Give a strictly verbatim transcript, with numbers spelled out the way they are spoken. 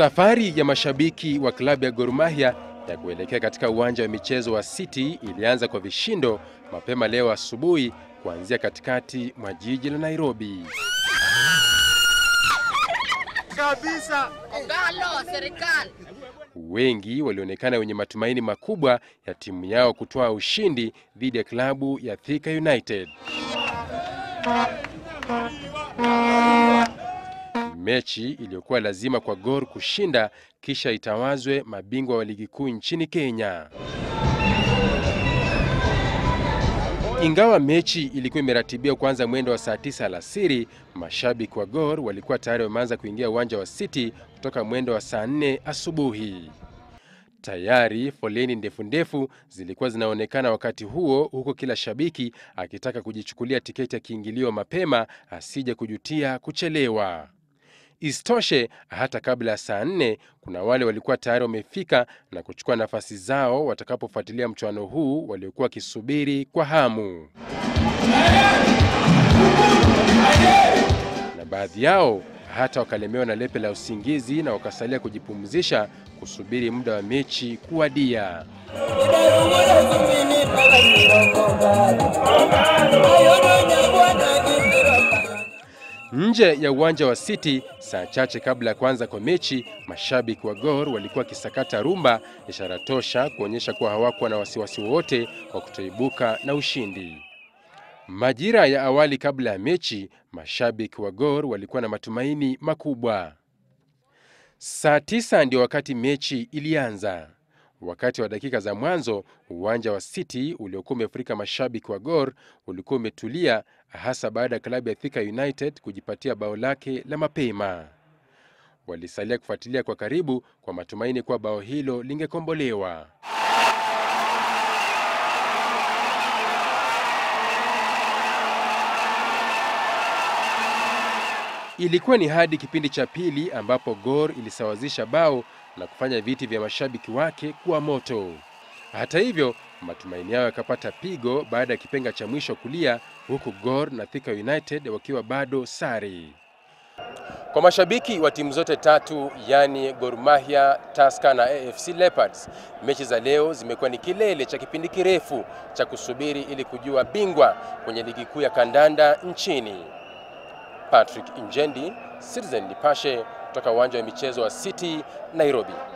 Safari ya mashabiki wa klabu ya Gor Mahia ya kuelekea katika uwanja wa michezo wa City ilianza kwa vishindo mapema leo asubuhi kuanzia katikati mwa jiji la Nairobi. Kabisa ogalo serikali. Wengi walionekana wenye matumaini makubwa ya timu yao kutoa ushindi dhidi ya klabu ya Thika United. Mechi iliyokuwa lazima kwa Gor kushinda kisha itawazwe mabingwa wa ligi kuu nchini Kenya. Ingawa mechi ilikuwa imeratibiwa kuanza mwendo wa saa tisa alasiri, mashabiki wa Gor walikuwa tayari wameanza kuingia uwanja wa City kutoka mwendo wa saa nne asubuhi. Tayari foleni ndefu ndefu zilikuwa zinaonekana wakati huo, huko kila shabiki akitaka kujichukulia tiketi ya kiingilio mapema asije kujutia kuchelewa. Isitoshe, hata kabla ya saa nne kuna wale walikuwa tayari wamefika na kuchukua nafasi zao watakapofuatilia mchuano huu waliokuwa kisubiri kwa hamu. Na baadhi yao hata wakalemewa na lepe la usingizi na wakasalia kujipumzisha kusubiri muda wa mechi kuwadia. Nje ya uwanja wa City, saa chache kabla ya kuanza kwa mechi, mashabiki wa Gor walikuwa kisakata rumba, ishara tosha kuonyesha kuwa hawakuwa na wasiwasi wote wa kutoibuka na ushindi. Majira ya awali kabla ya mechi, mashabiki wa Gor walikuwa na matumaini makubwa. Saa tisa ndio wakati mechi ilianza. Wakati wa dakika za mwanzo, uwanja wa City uliokuwa umefurika mashabiki wa Gor ulikuwa umetulia, hasa baada ya klabu ya Thika United kujipatia bao lake la mapema. Walisalia kufuatilia kwa karibu kwa matumaini kuwa bao hilo lingekombolewa. Ilikuwa ni hadi kipindi cha pili ambapo Gor ilisawazisha bao na kufanya viti vya mashabiki wake kuwa moto. Hata hivyo, matumaini yao yakapata pigo baada ya kipenga cha mwisho kulia, huku Gor na Thika United wakiwa bado sare. Kwa mashabiki wa timu zote tatu, yani Gor Mahia, Tusker na A F C Leopards, mechi za leo zimekuwa ni kilele cha kipindi kirefu cha kusubiri ili kujua bingwa kwenye ligi kuu ya kandanda nchini. Patrick Injendi, Citizen Nipashe, kutoka uwanja wa michezo wa City, Nairobi.